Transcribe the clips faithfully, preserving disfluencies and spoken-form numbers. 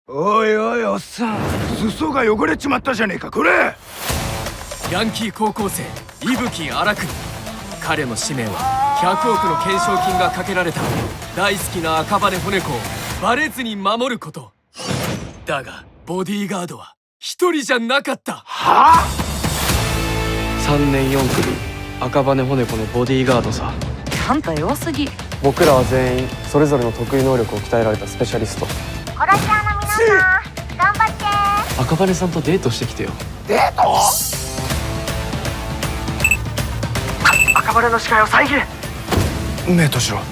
おいおいおっさん、裾が汚れちまったじゃねえかこれ。 ヤンキー高校生伊吹荒国、彼の使命はひゃくおくの懸賞金がかけられた大好きな赤羽骨子をバレずに守ること。だがボディーガードは一人じゃなかった。 はあ、 さんねんよん組赤羽骨子のボディーガードさ。 あんた弱すぎ。 僕らは全員それぞれの得意能力を鍛えられたスペシャリスト。 コロチャーの皆さん頑張って赤羽さんとデートしてきてよ。 デート？ 赤羽の視界を遮れ。 目閉じろ。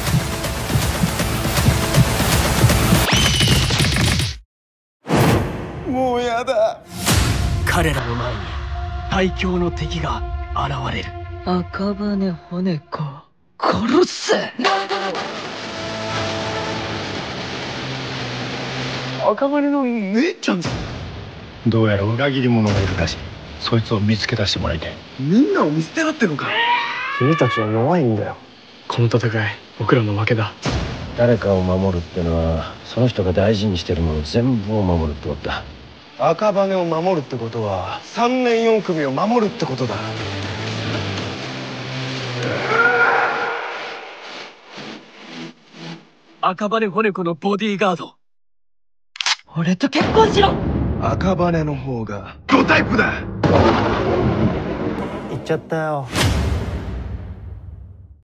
もうやだ。 彼らの前に最強の敵が現れる。 赤羽骨子殺せ。 赤羽の姉ちゃん。 どうやら裏切り者がいるらしい。そいつを見つけ出してもらいたい。 みんなを見捨てらってのか。君たちは弱いんだよ。この戦い僕らの負けだ。 誰かを守るってのはその人が大事にしてるもの全部を守るってことだ。 赤羽を守るってことはさんねんよん組を守るってことだ。 赤羽骨子のボディーガード、 俺と結婚しろ。 赤羽の方がドタイプだ。 行っちゃったよ。